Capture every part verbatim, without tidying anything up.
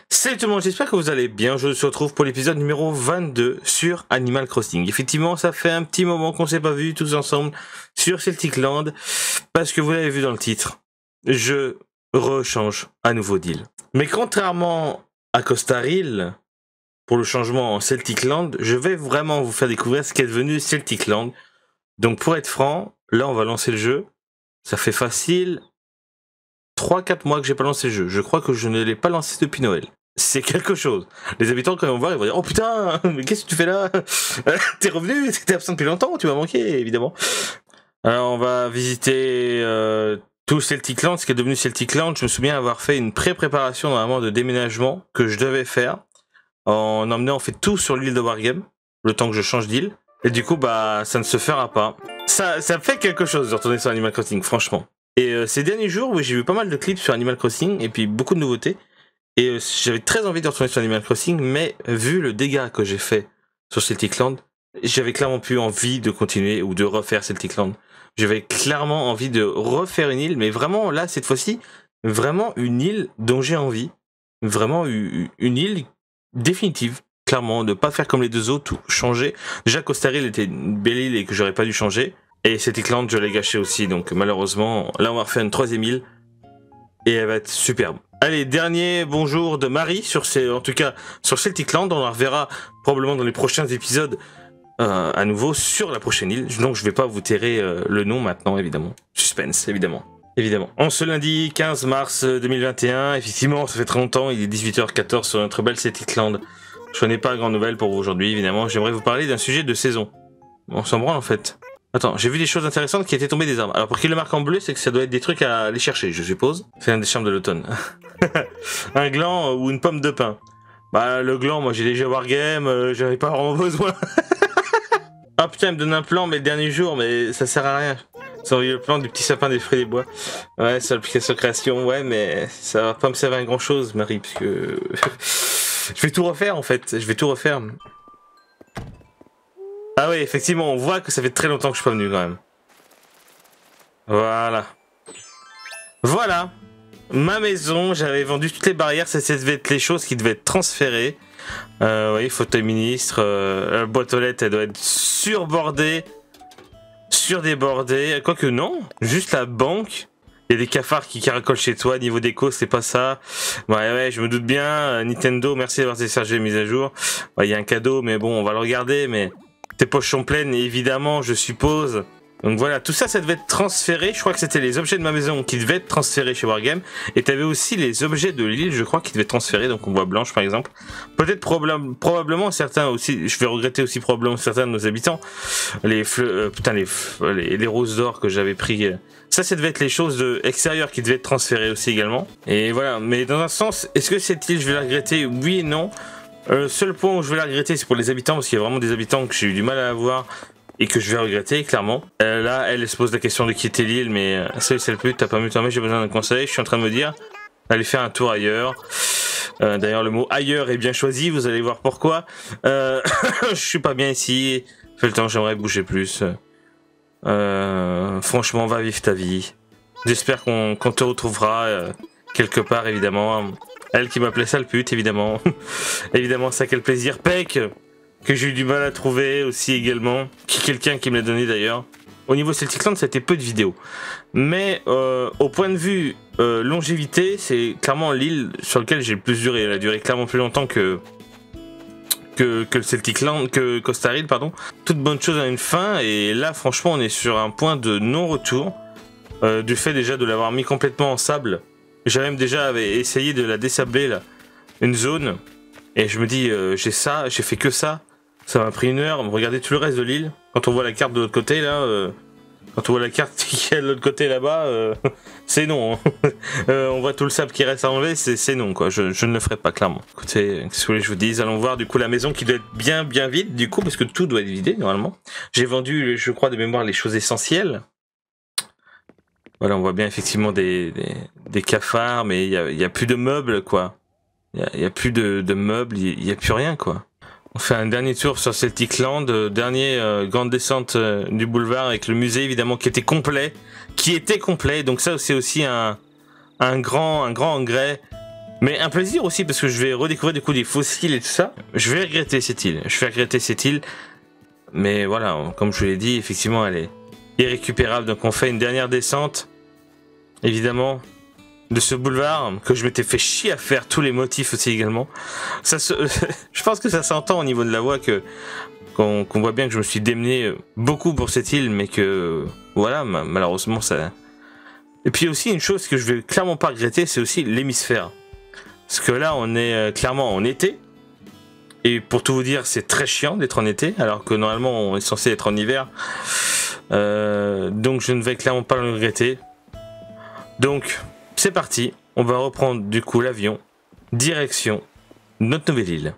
Salut tout le monde, j'espère que vous allez bien. Je se retrouve pour l'épisode numéro vingt-deux sur Animal Crossing. Effectivement, ça fait un petit moment qu'on s'est pas vu tous ensemble sur Celtic Land, parce que vous l'avez vu dans le titre, je rechange à nouveau d'île. Mais contrairement à Costaril, pour le changement en Celtic Land, je vais vraiment vous faire découvrir ce qu'est devenu Celtic Land. Donc pour être franc, là on va lancer le jeu. Ça fait facile trois quatre mois que j'ai pas lancé le jeu. Je crois que je ne l'ai pas lancé depuis Noël. C'est quelque chose. Les habitants, quand ils vont voir, ils vont dire « Oh putain, mais qu'est-ce que tu fais là? T'es revenu, t'étais absent depuis longtemps, tu m'as manqué, évidemment. » Alors, on va visiter euh, tout Celtic Land, ce qui est devenu Celtic Land. Je me souviens avoir fait une pré-préparation normalement de déménagement que je devais faire en emmenant en fait tout sur l'île de Wargame, le temps que je change d'île. Et du coup, bah, ça ne se fera pas. Ça, ça fait quelque chose de retourner sur Animal Crossing, franchement. Et euh, ces derniers jours, oui, j'ai vu pas mal de clips sur Animal Crossing et puis beaucoup de nouveautés. Et euh, j'avais très envie de retourner sur Animal Crossing, mais vu le dégât que j'ai fait sur Celtic Land, j'avais clairement plus envie de continuer ou de refaire Celtic Land. J'avais clairement envie de refaire une île, mais vraiment là, cette fois-ci, vraiment une île dont j'ai envie. Vraiment une île définitive, clairement, de pas faire comme les deux autres, ou changer. Déjà, Costaril était une belle île et que j'aurais pas dû changer. Et Celtic Land, je l'ai gâché aussi, donc malheureusement, là on va refaire une troisième île. Et elle va être superbe. Allez, dernier bonjour de Marie, sur ces, en tout cas sur Celtic Land. On la reverra probablement dans les prochains épisodes euh, à nouveau sur la prochaine île. Donc je vais pas vous terrer euh, le nom maintenant, évidemment. Suspense, évidemment. Évidemment. En ce lundi quinze mars deux mille vingt et un, effectivement, ça fait très longtemps, il est dix-huit heures quatorze sur notre belle Celtic Land. Je n'ai pas grande nouvelle pour vous aujourd'hui, évidemment. J'aimerais vous parler d'un sujet de saison. On s'en branle en fait. Attends, j'ai vu des choses intéressantes qui étaient tombées des arbres. Alors pour qu'il le marque en bleu, c'est que ça doit être des trucs à aller chercher, je suppose. C'est un des charmes de l'automne. Un gland ou une pomme de pin. Bah le gland, moi j'ai déjà Wargame, euh, j'avais pas vraiment besoin. Ah putain, il me donne un plan mais le dernier jour, mais ça sert à rien. Ça envoie le plan du petit sapin des fruits des bois. Ouais, c'est l'application création, ouais, mais ça va pas me servir à grand chose, Marie, puisque je vais tout refaire en fait, je vais tout refaire. Ah oui, effectivement, on voit que ça fait très longtemps que je suis pas venu quand même. Voilà. Voilà. Ma maison, j'avais vendu toutes les barrières, ça devait être les choses qui devaient être transférées. Euh, oui, fauteuil ministre, euh, la boîte aux lettres, elle doit être surbordée, surdébordée. Quoique non, juste la banque. Il y a des cafards qui caracolent chez toi, niveau déco, c'est pas ça. Ouais, ouais, je me doute bien. Nintendo, merci d'avoir téléchargé les mises à jour. Ouais, il y a un cadeau, mais bon, on va le regarder, mais... Tes poches sont pleines, évidemment, je suppose. Donc voilà, tout ça, ça devait être transféré. Je crois que c'était les objets de ma maison qui devaient être transférés chez Wargame. Et tu avais aussi les objets de l'île, je crois, qui devaient être transférés. Donc on voit Blanche, par exemple. Peut-être probable, probablement certains aussi. Je vais regretter aussi probablement certains de nos habitants. Les fleurs, euh, putain, les, les, les roses d'or que j'avais pris. Euh, ça, ça devait être les choses de extérieures qui devaient être transférées aussi également. Et voilà. Mais dans un sens, est-ce que cette île, je vais la regretter? Oui et non. Le euh, seul point où je vais la regretter, c'est pour les habitants, parce qu'il y a vraiment des habitants que j'ai eu du mal à avoir et que je vais regretter, clairement. Euh, là, elle, elle se pose la question de quitter l'île, mais euh, salut, c'est le but, t'as pas mieux mais j'ai besoin d'un conseil. Je suis en train de me dire d'aller faire un tour ailleurs. Euh, D'ailleurs, le mot ailleurs est bien choisi, vous allez voir pourquoi. Euh, je suis pas bien ici, fait le temps, j'aimerais bouger plus. Euh, franchement, va vivre ta vie. J'espère qu'on qu'on te retrouvera euh, quelque part, évidemment. Elle qui m'appelait sale pute, évidemment. Évidemment, ça quel plaisir. Peck, que j'ai eu du mal à trouver aussi également. Qui quelqu'un qui me l'a donné d'ailleurs. Au niveau Celtic Land, ça a été peu de vidéos. Mais euh, au point de vue euh, longévité, c'est clairement l'île sur laquelle j'ai le plus duré. Elle a duré clairement plus longtemps que que, que le Celtic Land, que Costaril, pardon. Toute bonne chose a une fin. Et là, franchement, on est sur un point de non-retour. Euh, du fait déjà de l'avoir mis complètement en sable. J'avais même déjà essayé de la désabler là, une zone, et je me dis euh, j'ai ça, j'ai fait que ça, ça m'a pris une heure. Regardez tout le reste de l'île. Quand on voit la carte de l'autre côté là, euh, quand on voit la carte qui est de l'autre côté là-bas, euh, c'est non. Hein. euh, on voit tout le sable qui reste à enlever, c'est non quoi. Je, je ne le ferai pas clairement. Écoutez, qu'est-ce que vous voulez que je vous dise? Allons voir du coup la maison qui doit être bien bien vide du coup parce que tout doit être vidé normalement. J'ai vendu, je crois de mémoire, les choses essentielles. Voilà, on voit bien effectivement des, des, des cafards, mais il y a, y a plus de meubles, quoi. Il y a, y a plus de, de meubles, il y a plus rien, quoi. On fait un dernier tour sur Celtic Land, euh, dernier euh, grande descente euh, du boulevard avec le musée, évidemment, qui était complet. Qui était complet, donc ça c'est aussi un, un grand un grand engrais Mais un plaisir aussi parce que je vais redécouvrir du coup des fossiles et tout ça. Je vais regretter cette île. Je vais regretter cette île. Mais voilà, comme je vous l'ai dit, effectivement, elle est irrécupérable. Donc on fait une dernière descente. Évidemment. De ce boulevard que je m'étais fait chier à faire, tous les motifs aussi également. Ça se... je pense que ça s'entend au niveau de la voix que qu'on qu'on voit bien que je me suis démené beaucoup pour cette île, mais que voilà, malheureusement ça. Et puis aussi une chose que je vais clairement pas regretter, c'est aussi l'hémisphère. Parce que là, on est clairement en été. Et pour tout vous dire, c'est très chiant d'être en été, alors que normalement on est censé être en hiver. Euh, donc je ne vais clairement pas le regretter. Donc c'est parti, on va reprendre du coup l'avion, direction notre nouvelle île.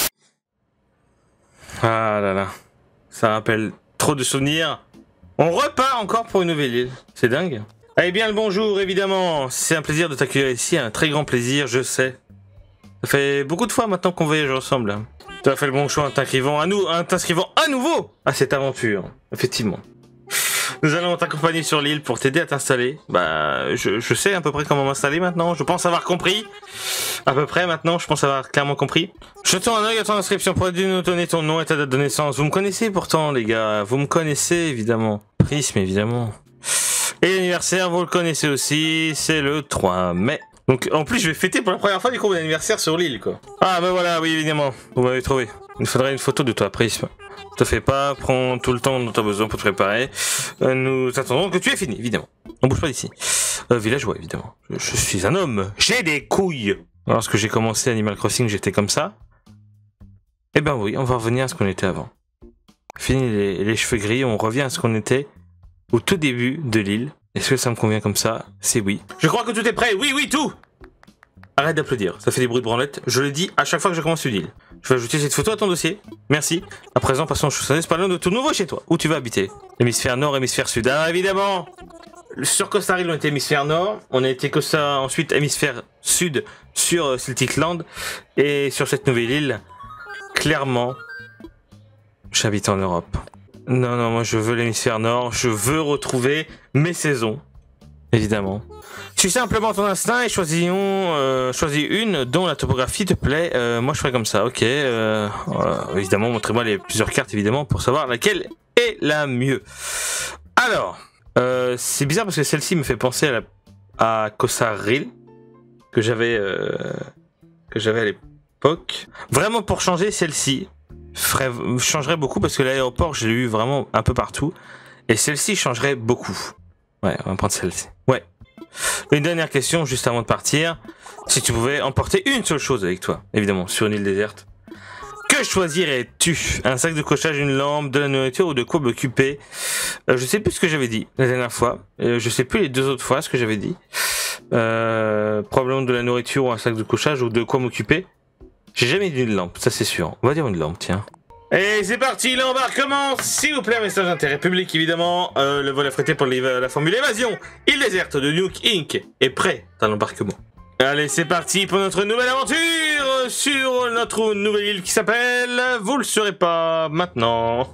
Ah là là, ça rappelle trop de souvenirs. On repart encore pour une nouvelle île, c'est dingue. Eh bien le bonjour évidemment, c'est un plaisir de t'accueillir ici, un très grand plaisir, je sais. Ça fait beaucoup de fois maintenant qu'on voyage ensemble. Tu as fait le bon choix en t'inscrivant à, nous, en t'inscrivant à nouveau à cette aventure, effectivement. Nous allons t'accompagner sur l'île pour t'aider à t'installer. Bah, je, je sais à peu près comment m'installer maintenant. Je pense avoir compris. À peu près maintenant, je pense avoir clairement compris. Jetons un œil à ton inscription. Pourrais-tu nous donner ton nom et ta date de naissance? Vous me connaissez pourtant, les gars. Vous me connaissez, évidemment. Prisme, évidemment. Et l'anniversaire, vous le connaissez aussi. C'est le trois mai. Donc, en plus, je vais fêter pour la première fois du coup mon anniversaire sur l'île, quoi. Ah, ben voilà, oui, évidemment. Vous m'avez trouvé. Il faudrait une photo de toi, Prisme. Te fais pas, prends tout le temps dont tu as besoin pour te préparer. Euh, nous attendons que tu aies fini, évidemment. On bouge pas d'ici. Euh, villageois, évidemment. Je, je suis un homme. J'ai des couilles. Lorsque j'ai commencé Animal Crossing, j'étais comme ça. Eh ben oui, on va revenir à ce qu'on était avant. Fini les, les cheveux gris, on revient à ce qu'on était au tout début de l'île. Est-ce que ça me convient comme ça? C'est oui. Je crois que tout est prêt. Oui, oui, tout. Arrête d'applaudir, ça fait des bruits de branlette. Je le dis à chaque fois que je commence une île. Je vais ajouter cette photo à ton dossier. Merci. À présent, passons aux choses. Parlons de tout nouveau chez toi. Où tu vas habiter? Hémisphère nord, hémisphère sud. Ah, évidemment. Sur Costa Rica, on était hémisphère nord. On a été Costa, ensuite hémisphère sud sur euh, Celtic Land. Et sur cette nouvelle île, clairement, j'habite en Europe. Non, non, moi je veux l'hémisphère nord. Je veux retrouver mes saisons. Évidemment. Suis simplement ton instinct et choisissons, euh, choisis une dont la topographie te plaît. Euh, moi je ferai comme ça, ok. Euh, voilà. Évidemment, montrez-moi les plusieurs cartes évidemment pour savoir laquelle est la mieux. Alors, euh, c'est bizarre parce que celle-ci me fait penser à, la, à Costa Rica que j'avais euh, que j'avais à l'époque. Vraiment pour changer celle-ci, ferait, changerait beaucoup parce que l'aéroport je l'ai eu vraiment un peu partout et celle-ci changerait beaucoup. Ouais, on va prendre celle-ci. Ouais. Une dernière question juste avant de partir. Si tu pouvais emporter une seule chose avec toi, évidemment, sur une île déserte, que choisirais-tu? Un sac de couchage, une lampe, de la nourriture ou de quoi m'occuper? euh, Je sais plus ce que j'avais dit la dernière fois. Euh, je sais plus les deux autres fois ce que j'avais dit. Euh, probablement de la nourriture ou un sac de couchage ou de quoi m'occuper. J'ai jamais dit une lampe, ça c'est sûr. On va dire une lampe, tiens. Et c'est parti, l'embarquement, s'il vous plaît, message d'intérêt public évidemment, euh, le vol affrété pour la formule évasion, île déserte de Nuke Incorporated est prêt à l'embarquement. Allez, c'est parti pour notre nouvelle aventure sur notre nouvelle île qui s'appelle, vous le saurez pas maintenant.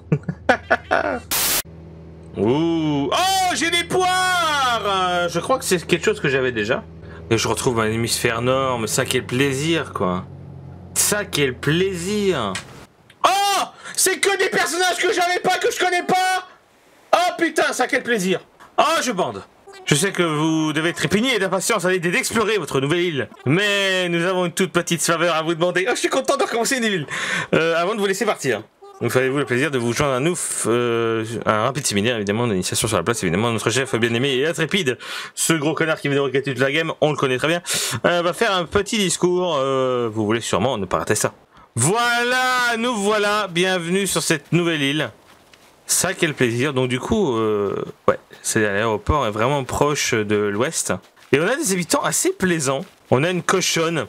Ouh. Oh, j'ai des poires. Je crois que c'est quelque chose que j'avais déjà. Et je retrouve un hémisphère nord, mais ça quel plaisir quoi. Ça quel plaisir. Oh, c'est que des personnages que j'avais pas, que je connais pas. Oh putain, ça quel plaisir. Oh, je bande. Je sais que vous devez trépigner d'impatience à l'idée d'explorer votre nouvelle île. Mais nous avons une toute petite faveur à vous demander. Oh, je suis content de recommencer une île. Euh, avant de vous laisser partir. Donc, faites-vous le plaisir de vous joindre à nous, euh, un rapide séminaire, évidemment, d'initiation sur la place, évidemment, notre chef bien-aimé et intrépide, ce gros connard qui vient de requêter toute la game, on le connaît très bien, euh, va faire un petit discours, euh, vous voulez sûrement ne pas rater ça. Voilà, nous voilà, bienvenue sur cette nouvelle île. Ça, quel plaisir. Donc du coup, euh, ouais, c'est l'aéroport est vraiment proche de l'ouest. Et on a des habitants assez plaisants. On a une cochonne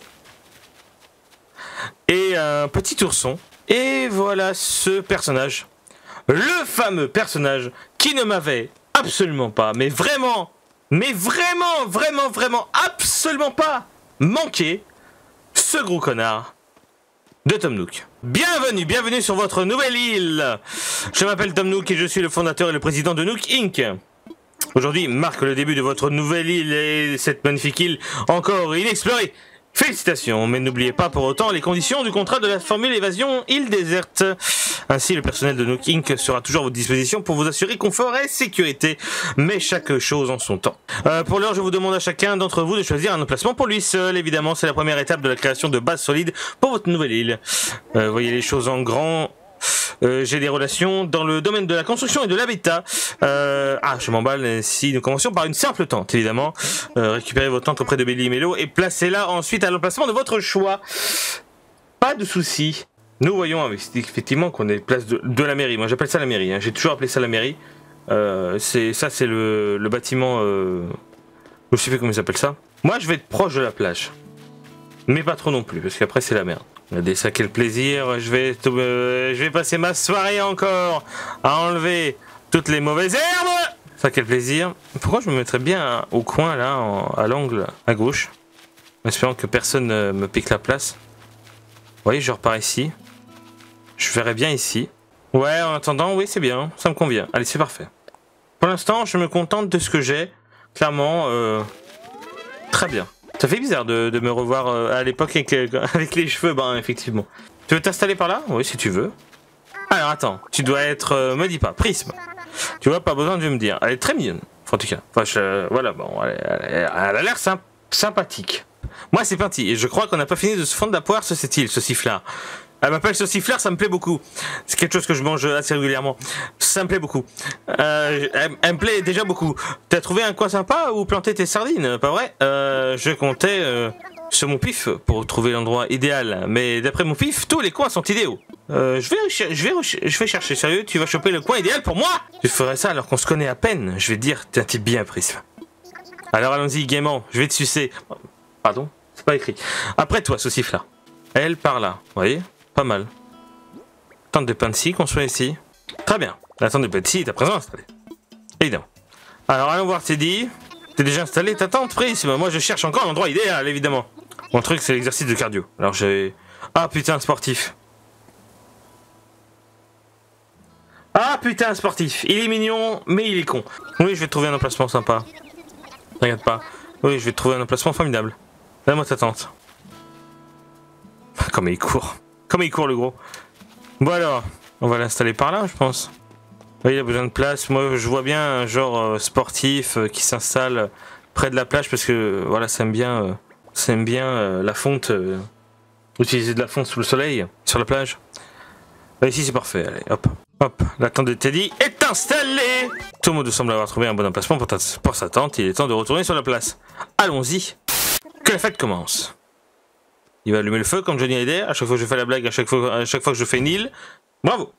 et un petit ourson. Et voilà ce personnage. Le fameux personnage qui ne m'avait absolument pas, mais vraiment, mais vraiment, vraiment, vraiment, absolument pas manqué. Ce gros connard de Tom Nook. Bienvenue, bienvenue sur votre nouvelle île. Je m'appelle Tom Nook et je suis le fondateur et le président de Nook Incorporated. Aujourd'hui marque le début de votre nouvelle île et cette magnifique île encore inexplorée Félicitations, mais n'oubliez pas pour autant les conditions du contrat de la formule évasion île déserte. Ainsi, le personnel de Nook Incorporated sera toujours à votre disposition pour vous assurer confort et sécurité, mais chaque chose en son temps. Euh, pour l'heure, je vous demande à chacun d'entre vous de choisir un emplacement pour lui seul. Évidemment, c'est la première étape de la création de bases solides pour votre nouvelle île. Euh, voyez les choses en grand. Euh, j'ai des relations dans le domaine de la construction et de l'habitat. Euh, ah, je m'emballe. Si nous commencions par une simple tente, évidemment. Euh, récupérez votre tente auprès de Belly et Mello et placez-la ensuite à l'emplacement de votre choix. Pas de souci. Nous voyons effectivement qu'on est place de, de la mairie. Moi, j'appelle ça la mairie. Hein. J'ai toujours appelé ça la mairie. Euh, c'est ça, c'est le, le bâtiment. Euh, je sais plus comment ils appellent ça. Moi, je vais être proche de la plage, mais pas trop non plus, parce qu'après c'est la merde. Regardez ça, quel plaisir. Je vais, euh, je vais passer ma soirée encore à enlever toutes les mauvaises herbes. Ça, quel plaisir. Pourquoi je me mettrais bien au coin, là, en, à l'angle, à gauche, en espérant que personne ne me pique la place. Vous voyez, je repars ici. Je verrai bien ici. Ouais, en attendant, oui, c'est bien. Ça me convient. Allez, c'est parfait. Pour l'instant, je me contente de ce que j'ai. Clairement, euh, très bien. Ça fait bizarre de, de me revoir euh, à l'époque avec, avec les cheveux bruns, effectivement. Tu veux t'installer par là? Oui, si tu veux. Alors, attends. Tu dois être... Euh, me dis pas. Prisme. Tu vois, pas besoin de me dire. Elle est très mignonne. Enfin, en tout cas. Enfin, je, voilà, bon. Elle, elle, elle a l'air symp sympathique. Moi, c'est parti. Et je crois qu'on n'a pas fini de se fendre la poire sur cette île, ce sifflard. Elle m'appelle ce sifflard, ça me plaît beaucoup. C'est quelque chose que je mange assez régulièrement. Ça me plaît beaucoup. Euh, elle, elle me plaît déjà beaucoup. T'as trouvé un coin sympa où planter tes sardines, pas vrai? euh, Je comptais euh, sur mon pif pour trouver l'endroit idéal. Mais d'après mon pif, tous les coins sont idéaux. Euh, je vais, je vais, je vais chercher. Sérieux, tu vas choper le coin idéal pour moi? Tu ferais ça alors qu'on se connaît à peine. Je vais te dire, t'es un type bien, Prisme. Alors allons-y, gaiement. Je vais te sucer. Pardon? C'est pas écrit. Après toi, ce sifflard. Elle par là, vous voyez? Pas mal. Tente de Pansy, construit ici. Très bien. La tente de Pansy est à présent installée. Évidemment. Alors allons voir Teddy. T'es déjà installé ta tente, Prisme? Moi je cherche encore l'endroit idéal, évidemment. Mon truc c'est l'exercice de cardio. Alors j'ai... Ah putain, sportif. Ah putain, sportif. Il est mignon, mais il est con. Oui, je vais trouver un emplacement sympa. Regarde pas. Oui, je vais trouver un emplacement formidable. Donne-moi ta tente. Comme il court. Comme il court le gros. Bon alors, on va l'installer par là, je pense. Oui, il a besoin de place. Moi, je vois bien un genre euh, sportif euh, qui s'installe près de la plage parce que voilà, ça aime bien, euh, ça aime bien euh, la fonte, euh, utiliser de la fonte sous le soleil sur la plage. Là, ici, c'est parfait. Allez, hop, hop. La tente de Teddy est installée. Tout le monde semble avoir trouvé un bon emplacement pour, ta, pour sa tente. Il est temps de retourner sur la place. Allons-y. Que la fête commence. Il va allumer le feu comme Johnny Hallyday. À chaque fois que je fais la blague, à chaque fois, à chaque fois que je fais une île. Bravo.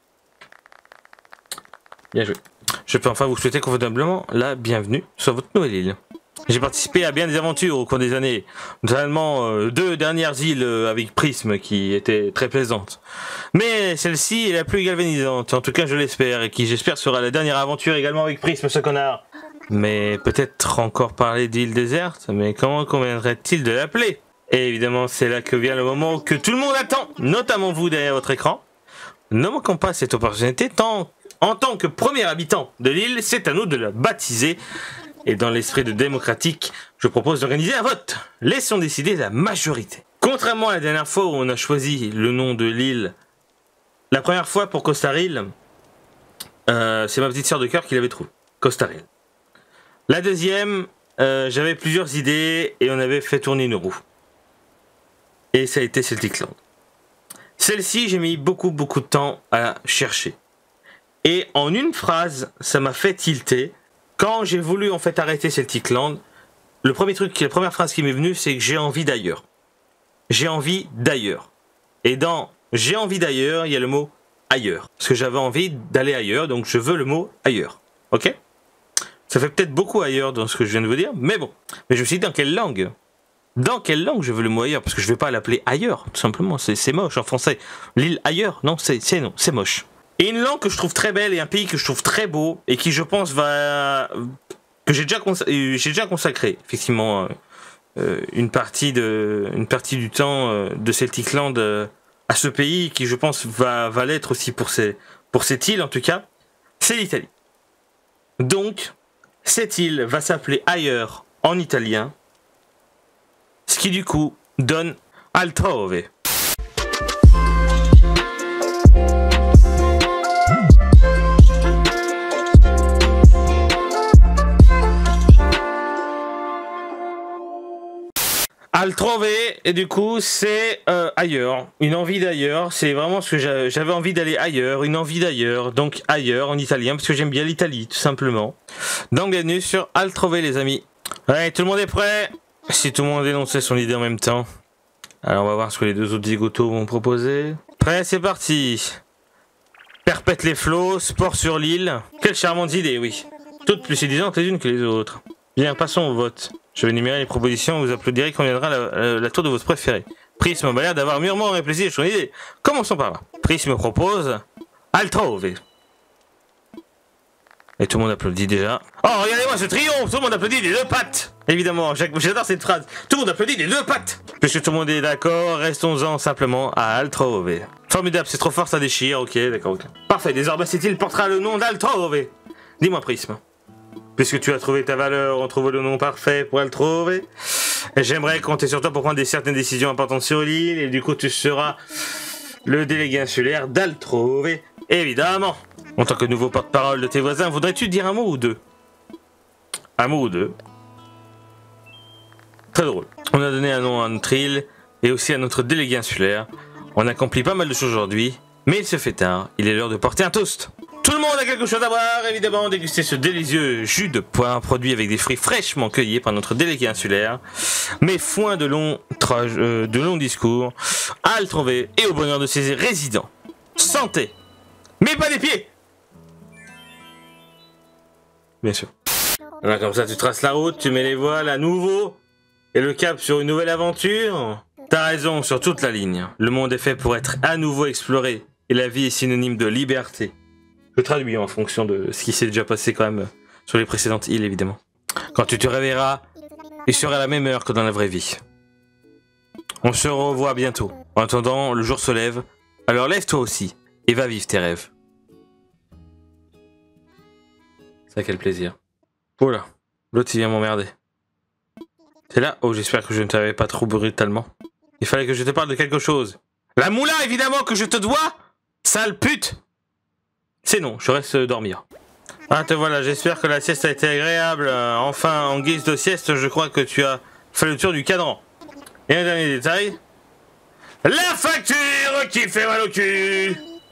Bien joué. Je peux enfin vous souhaiter confortablement la bienvenue sur votre nouvelle île. J'ai participé à bien des aventures au cours des années. Notamment euh, deux dernières îles euh, avec Prisme qui étaient très plaisantes. Mais celle-ci est la plus galvanisante. En tout cas, je l'espère. Et qui, j'espère, sera la dernière aventure également avec Prisme, ce connard. Mais peut-être encore parler d'île déserte. Mais comment conviendrait-il de l'appeler ? Et évidemment, c'est là que vient le moment que tout le monde attend, notamment vous derrière votre écran. Ne manquons pas cette opportunité, tant en tant que premier habitant de l'île, c'est à nous de la baptiser. Et dans l'esprit de démocratique, je propose d'organiser un vote. Laissons décider la majorité. Contrairement à la dernière fois où on a choisi le nom de l'île, la première fois pour Costaril, euh, c'est ma petite sœur de cœur qui l'avait trouvé, Costaril. La deuxième, euh, j'avais plusieurs idées et on avait fait tourner une roue. Et ça a été Celtic Land. Celle-ci, j'ai mis beaucoup beaucoup de temps à chercher. Et en une phrase, ça m'a fait tilter. Quand j'ai voulu en fait arrêter Celtic Land, le premier truc, la première phrase qui m'est venue, c'est que j'ai envie d'ailleurs. J'ai envie d'ailleurs. Et dans j'ai envie d'ailleurs, il y a le mot ailleurs. Parce que j'avais envie d'aller ailleurs, donc je veux le mot ailleurs. Ok ? Ça fait peut-être beaucoup ailleurs dans ce que je viens de vous dire, mais bon. Mais je me suis dit dans quelle langue ? Dans quelle langue je veux le mot ailleurs? Parce que je vais pas l'appeler ailleurs, tout simplement. C'est moche en français. L'île ailleurs, non, c'est non, c'est moche. Et une langue que je trouve très belle et un pays que je trouve très beau et qui, je pense, va que j'ai déjà consacré, j'ai déjà consacré effectivement euh, une partie de une partie du temps euh, de Celtic Land euh, à ce pays qui, je pense, va va l'être aussi pour ces pour cette île en tout cas. C'est l'Italie. Donc cette île va s'appeler ailleurs en italien. Ce qui du coup donne altrove. Altrove, et du coup, c'est euh, ailleurs, une envie d'ailleurs, c'est vraiment ce que j'avais envie d'aller ailleurs, une envie d'ailleurs, donc ailleurs en italien, parce que j'aime bien l'Italie, tout simplement. Donc bienvenue sur Altrove, les amis. Ouais, tout le monde est prêt? Si tout le monde énonçait son idée en même temps. Alors on va voir ce que les deux autres zigotos vont proposer. Prêt, c'est parti. Perpète les flots, sport sur l'île. Quelle charmante idée, oui. Toutes plus séduisantes les unes que les autres. Bien, passons au vote. Je vais énumérer les propositions et vous applaudirez quand viendra la, la, la tour de votre préféré. Prisme m'a l'air d'avoir mûrement réfléchi sur une idée. Commençons par là. Prisme propose Altrove. Et tout le monde applaudit déjà. Oh, regardez-moi ce triomphe! Tout le monde applaudit des deux pattes! Évidemment, j'adore cette phrase. Tout le monde applaudit des deux pattes! Puisque tout le monde est d'accord, restons-en simplement à Altrove. Formidable, c'est trop fort, ça déchire. Ok, d'accord, ok. Parfait, désormais cette île portera le nom d'Altrove. Dis-moi, Prisme. Puisque tu as trouvé ta valeur, on trouve le nom parfait pour Altrove. J'aimerais compter sur toi pour prendre des certaines décisions importantes sur l'île, et du coup tu seras le délégué insulaire d'Altrove, évidemment. En tant que nouveau porte-parole de tes voisins, voudrais-tu dire un mot ou deux? Un mot ou deux. Très drôle. On a donné un nom à notre île, et aussi à notre délégué insulaire. On accomplit pas mal de choses aujourd'hui, mais il se fait tard, il est l'heure de porter un toast. Tout le monde a quelque chose à boire, évidemment, déguster ce délicieux jus de poire produit avec des fruits fraîchement cueillis par notre délégué insulaire. Mais foin de longs, euh, de longs discours, à Altrove et au bonheur de ses résidents. Santé, mais pas des pieds. Bien sûr. Là, comme ça, tu traces la route, tu mets les voiles à nouveau et le cap sur une nouvelle aventure. T'as raison sur toute la ligne. Le monde est fait pour être à nouveau exploré et la vie est synonyme de liberté. Je traduis en fonction de ce qui s'est déjà passé quand même sur les précédentes îles, évidemment. Quand tu te réveilleras, il sera à la même heure que dans la vraie vie. On se revoit bientôt. En attendant, le jour se lève, alors lève-toi aussi et va vivre tes rêves. Ça, quel plaisir. Oh là, l'autre il vient m'emmerder. C'est là? Oh, j'espère que je ne t'avais pas trop brutalement. Il fallait que je te parle de quelque chose. La moula, évidemment, que je te dois, sale pute! C'est non, je reste dormir. Ah, te voilà, j'espère que la sieste a été agréable. Euh, enfin, en guise de sieste, je crois que tu as fait le tour du cadran. Et un dernier détail. La facture qui fait mal au cul.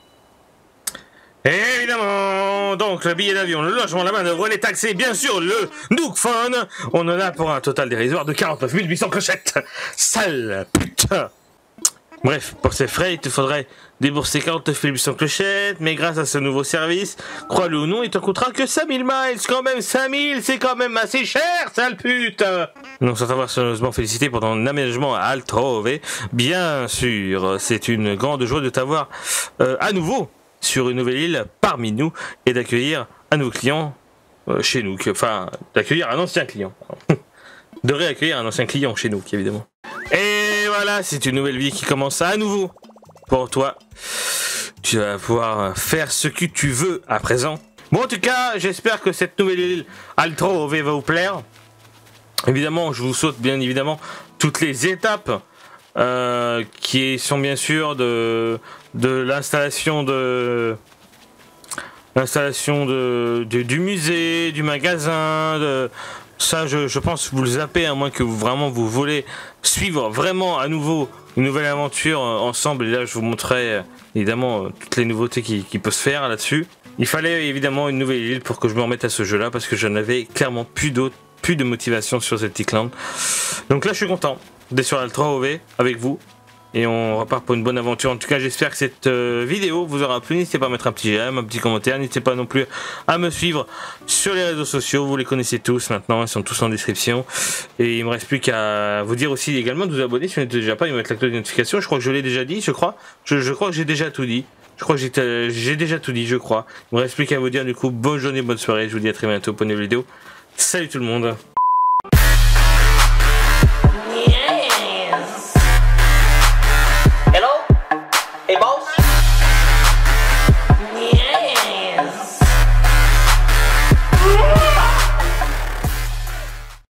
Et évidemment, donc le billet d'avion, le logement, la manœuvre, les taxes et bien sûr le Nook Phone. On en a pour un total dérisoire de quarante-neuf mille huit cents clochettes. Sale putain. Bref, pour ces frais, il te faudrait débourser quarante-neuf mille huit cents clochettes, mais grâce à ce nouveau service, crois-le ou non, il te coûtera que cinq mille miles. Quand même, cinq mille, c'est quand même assez cher, sale pute. Non, sans t'avoir sérieusement félicité pour ton aménagement à Altrove, bien sûr, c'est une grande joie de t'avoir euh, à nouveau sur une nouvelle île parmi nous et d'accueillir un nouveau client euh, chez nous, enfin, d'accueillir un ancien client. De réaccueillir un ancien client chez nous, évidemment. Et voilà, c'est une nouvelle vie qui commence à nouveau pour toi. Tu vas pouvoir faire ce que tu veux à présent. Bon, en tout cas, j'espère que cette nouvelle île Altrove va vous plaire. Évidemment, je vous saute bien évidemment toutes les étapes euh, qui sont bien sûr de, de l'installation de l'installation de, de, du musée, du magasin, de... Ça, je, je pense vous le zappez, à moins que vous, vraiment vous voulez suivre vraiment à nouveau une nouvelle aventure euh, ensemble. Et là, je vous montrerai euh, évidemment euh, toutes les nouveautés qui, qui peuvent se faire là-dessus. Il fallait évidemment une nouvelle île pour que je me remette à ce jeu-là, parce que je n'avais clairement plus d'autres, plus de motivation sur cette Tickland. Donc là, je suis content d'être sur Altrove avec vous. Et on repart pour une bonne aventure. En tout cas, j'espère que cette euh, vidéo vous aura plu. N'hésitez pas à mettre un petit j'aime, un petit commentaire. N'hésitez pas non plus à me suivre sur les réseaux sociaux. Vous les connaissez tous maintenant. Ils sont tous en description. Et il me reste plus qu'à vous dire aussi également de vous abonner si vous n'êtes déjà pas. Et mettre la cloche de notification. Je crois que je l'ai déjà dit, je crois. Je, je crois que j'ai déjà tout dit. Je crois que j'ai déjà tout dit, je crois. Il me reste plus qu'à vous dire du coup bonne journée, bonne soirée. Je vous dis à très bientôt pour une nouvelle vidéo. Salut tout le monde.